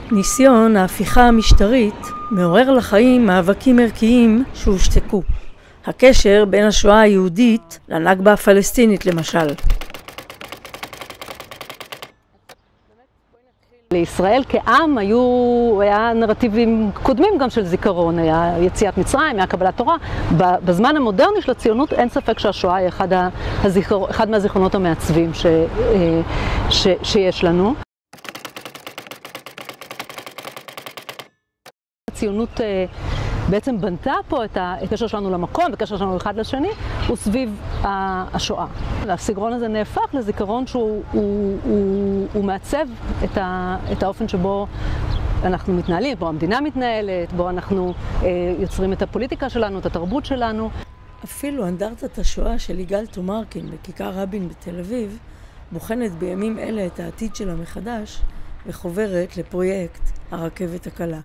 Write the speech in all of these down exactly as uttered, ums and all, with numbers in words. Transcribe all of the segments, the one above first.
ניסיון ההפיכה המשטרית מעורר לחיים מאבקים ערכיים שהושתקו. הקשר בין השואה היהודית לנכבה הפלסטינית למשל. לישראל כעם היו, היה נרטיבים קודמים גם של זיכרון, היה יציאת מצרים, היה קבלת תורה. בזמן המודרני של הציונות אין ספק שהשואה היא אחד, הזיכר, אחד מהזיכרונות המעצבים ש, ש, שיש לנו. הציונות בעצם בנתה פה את הקשר שלנו למקום וקשר שלנו אחד לשני, הוא סביב השואה. הסגרון הזה נהפך לזיכרון שהוא הוא, הוא, הוא מעצב את, ה, את האופן שבו אנחנו מתנהלים, בו המדינה מתנהלת, בו אנחנו אה, יוצרים את הפוליטיקה שלנו, את התרבות שלנו. אפילו אנדרטת השואה של יגאל תומרקין בכיכר רבין בתל אביב בוחנת בימים אלה את העתיד שלה מחדש וחוברת לפרויקט הרכבת הקלה.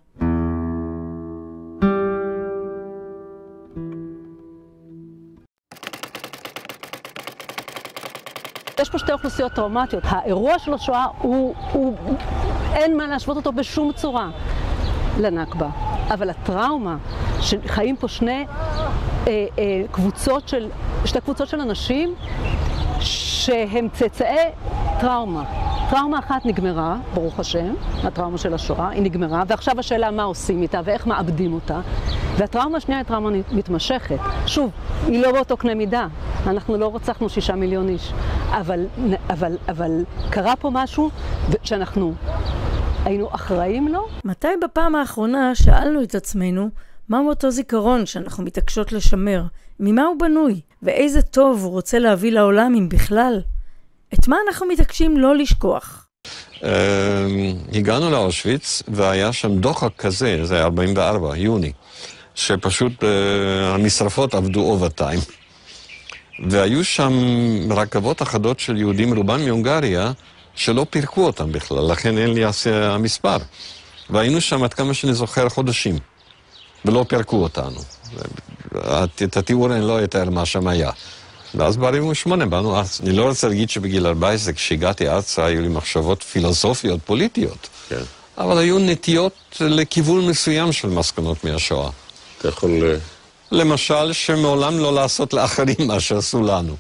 יש פה שתי אוכלוסיות טראומטיות. האירוע של השואה הוא, הוא, אין מה להשוות אותו בשום צורה לנכבה. אבל הטראומה, שחיים פה שני אה, אה, קבוצות של, שתי קבוצות של אנשים שהם צאצאי טראומה. טראומה אחת נגמרה, ברוך השם, הטראומה של השואה, היא נגמרה, ועכשיו השאלה מה עושים איתה ואיך מאבדים אותה. והטראומה השנייה היא טראומה מתמשכת. שוב, היא לא באותו קנה מידה. אנחנו לא רצחנו שישה מיליון איש. אבל, אבל, אבל קרה פה משהו שאנחנו היינו אחראים לו. מתי בפעם האחרונה שאלנו את עצמנו מהו אותו זיכרון שאנחנו מתעקשות לשמר? ממה הוא בנוי? ואיזה טוב הוא רוצה להביא לעולם אם בכלל? את מה אנחנו מתעקשים לא לשכוח? הגענו לאושוויץ והיה שם דוחק כזה, זה ארבעים וארבע, יוני, שפשוט המשרפות עבדו אוברטיים. והיו שם רכבות אחדות של יהודים רובם מהונגריה שלא פירקו אותם בכלל, לכן אין לי המספר. והיינו שם עד כמה שאני זוכר חודשים, ולא פירקו אותנו. את התיאור אני לא אתאר מה שם היה. ואז ב-ארבעים ושמונה באנו ארצה. אני לא רוצה להגיד שבגיל ארבע עשרה, כשהגעתי ארצה, היו לי מחשבות פילוסופיות, פוליטיות. כן. אבל היו נטיות לכיוון מסוים של מסקנות מהשואה. אתה יכול... למשל, שמעולם לא לעשות לאחרים מה שעשו לנו.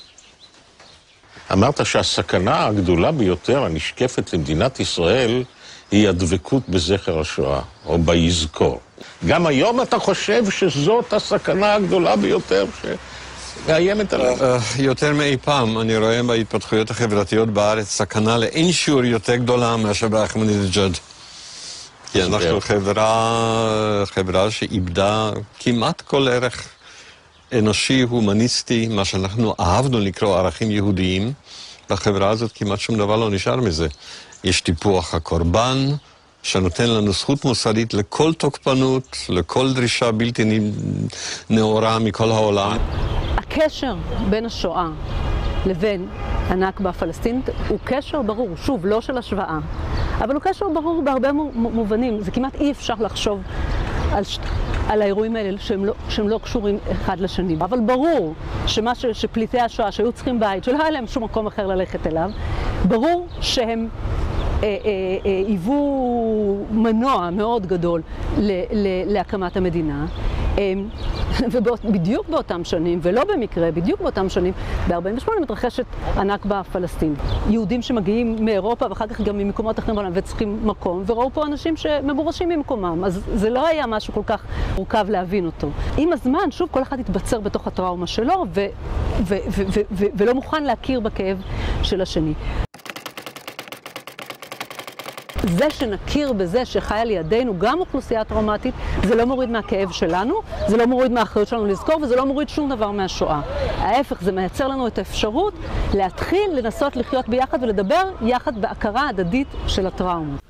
אמרת שהסכנה הגדולה ביותר הנשקפת למדינת ישראל היא הדבקות בזכר השואה, או ביזכור. גם היום אתה חושב שזאת הסכנה הגדולה ביותר שמאיימת עליו? יותר מאי פעם אני רואה בהתפתחויות החברתיות בארץ סכנה לאין שיעור יותר גדולה מאשר באחמדינג'אד. כי אנחנו חברה, חברה שאיבדה כמעט כל ערך אנושי, הומניסטי, מה שאנחנו אהבנו לקרוא ערכים יהודיים, בחברה הזאת כמעט שום דבר לא נשאר מזה. יש טיפוח הקורבן, שנותן לנו זכות מוסרית לכל תוקפנות, לכל דרישה בלתי נאורה מכל העולם. הקשר בין השואה לבין הנכבה הפלסטינית הוא קשר ברור, שוב, לא של השוואה, אבל הוא קשר ברור בהרבה מובנים. זה כמעט אי אפשר לחשוב על, ש... על האירועים האלה שהם לא, שהם לא קשורים אחד לשני. אבל ברור שמה ש... שפליטי השואה שהיו צריכים בית, שלא היה להם שום מקום אחר ללכת אליו, ברור שהם היוו מנוע מאוד גדול ל... ל... להקמת המדינה. ובדיוק באותם שנים, ולא במקרה, בדיוק באותם שנים, ב-ארבעים ושמונה מתרחשת הנכבה הפלסטינית. יהודים שמגיעים מאירופה ואחר כך גם ממקומות אחרים בעולם וצריכים מקום, וראו פה אנשים שמגורשים ממקומם, אז זה לא היה משהו כל כך מורכב להבין אותו. עם הזמן, שוב, כל אחד התבצר בתוך הטראומה שלו, ו- ו- ו- ו- ו- ולא מוכן להכיר בכאב של השני. זה שנכיר בזה שחיה לידינו גם אוכלוסייה טראומטית, זה לא מוריד מהכאב שלנו, זה לא מוריד מהאחריות שלנו לזכור, וזה לא מוריד שום דבר מהשואה. ההפך, זה מייצר לנו את האפשרות להתחיל לנסות לחיות ביחד ולדבר יחד בהכרה הדדית של הטראומה.